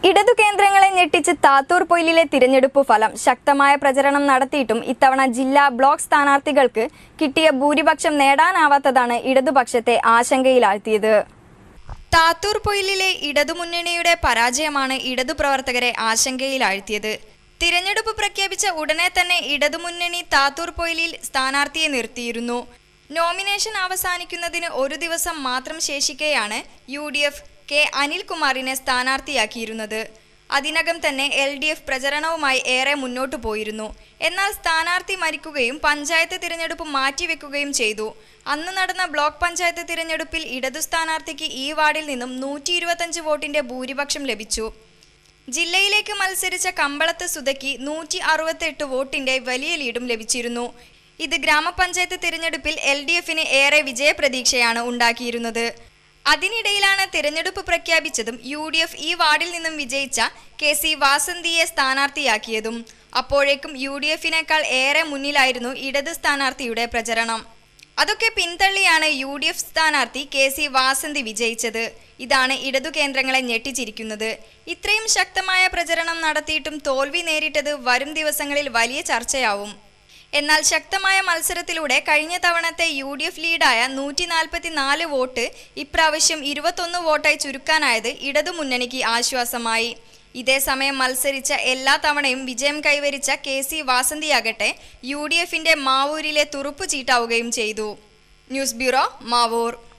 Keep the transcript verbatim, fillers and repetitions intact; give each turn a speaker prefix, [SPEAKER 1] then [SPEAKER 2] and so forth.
[SPEAKER 1] ഇടതു കേന്ദ്രങ്ങളെ ഞെട്ടിച്ച് താത്തൂർ പൊയിലിലെ തിരഞ്ഞെടുപ്പ് ഫലം ശക്തമായ പ്രചരണം നടത്തിയിട്ടും ഇത്തവണ ജില്ലാ ബ്ലോക്ക് സ്ഥാനാർത്ഥികൾക്ക് കിട്ടിയ ഭൂരിപക്ഷം നേടാനാവാത്തതാണ് ഇടതുപക്ഷത്തെ ആശങ്കയിലാഴ്ത്തിയത്. താത്തൂർ പൊയിലിലെ ഇടതുമുന്നണിയുടെ പരാജയമാണ് ഇടതു പ്രവർത്തകരെ ആശങ്കയിലാഴ്ത്തിയത്. തിരഞ്ഞെടുപ്പ് പ്രഖ്യാപിച്ച ഉടനെ തന്നെ ഇടതുമുന്നണി താത്തൂർ പൊയിലിൽ സ്ഥാനാർത്ഥിയെ നിർത്തിയിരുന്നു. നോമിനേഷൻ അവസാനിക്കുന്നതിന് ഒരു ദിവസം മാത്രം ശേഷിക്കെയാണ് യു ഡി എഫ് കെ അനിൽകുമാറിനെ സ്ഥാനാർത്ഥിയാക്കിയിരുന്നത്. അതിനകം തന്നെ എൽ ഡി എഫ് പ്രചരണവുമായി ഏറെ മുന്നോട്ടു പോയിരുന്നു. എന്നാൽ സ്ഥാനാർത്ഥി മരിക്കുകയും പഞ്ചായത്ത് തിരഞ്ഞെടുപ്പ് മാറ്റിവെക്കുകയും ചെയ്തു. അന്ന് നടന്ന ബ്ലോക്ക് പഞ്ചായത്ത് തിരഞ്ഞെടുപ്പിൽ ഇടതു സ്ഥാനാർത്ഥിക്ക് ഈ വാർഡിൽ നിന്നും നൂറ്റി ഇരുപത്തഞ്ച് വോട്ടിന്റെ ഭൂരിപക്ഷം ലഭിച്ചു. ജില്ലയിലേക്ക് മത്സരിച്ച കമ്പളത്ത് സുധയ്ക്ക് നൂറ്റി അറുപത്തെട്ട് വോട്ടിന്റെ വലിയ ലീഡും ലഭിച്ചിരുന്നു. ഇത് ഗ്രാമപഞ്ചായത്ത് തിരഞ്ഞെടുപ്പിൽ എൽ ഡി എഫിന് ഏറെ വിജയപ്രതീക്ഷയാണ് ഉണ്ടാക്കിയിരുന്നത്. അതിനിടയിലാണ് തിരഞ്ഞെടുപ്പ് പ്രഖ്യാപിച്ചതും യു ഡി എഫ് ഈ വാർഡിൽ നിന്നും വിജയിച്ച കെ സി വാസന്തിയെ സ്ഥാനാർത്ഥിയാക്കിയതും. അപ്പോഴേക്കും യു ഡി എഫിനേക്കാൾ ഏറെ മുന്നിലായിരുന്നു ഇടത് സ്ഥാനാർത്ഥിയുടെ പ്രചരണം. അതൊക്കെ പിന്തള്ളിയാണ് യു ഡി എഫ് സ്ഥാനാർത്ഥി കെ സി വാസന്തി വിജയിച്ചത്. ഇതാണ് ഇടതു കേന്ദ്രങ്ങളെ ഞെട്ടിച്ചിരിക്കുന്നത്. ഇത്രയും ശക്തമായ പ്രചരണം നടത്തിയിട്ടും തോൽവി നേരിട്ടത് വരും ദിവസങ്ങളിൽ വലിയ ചർച്ചയാവും. എന്നാൽ ശക്തമായ മത്സരത്തിലൂടെ കഴിഞ്ഞ തവണത്തെ യു ഡി എഫ് ലീഡായ നൂറ്റി നാൽപ്പത്തി നാല് വോട്ട് ഇപ്രാവശ്യം ഇരുപത്തൊന്ന് വോട്ടായി ചുരുക്കാനായത് ഇടതുമുന്നണിക്ക് ആശ്വാസമായി. ഇതേസമയം മത്സരിച്ച എല്ലാ തവണയും വിജയം കൈവരിച്ച കെ സി വാസന്തിയാകട്ടെ യു ഡി എഫിന്റെ മാവൂരിലെ തുറുപ്പ് ചീട്ടാവുകയും ചെയ്തു. News bureau, Mavoor.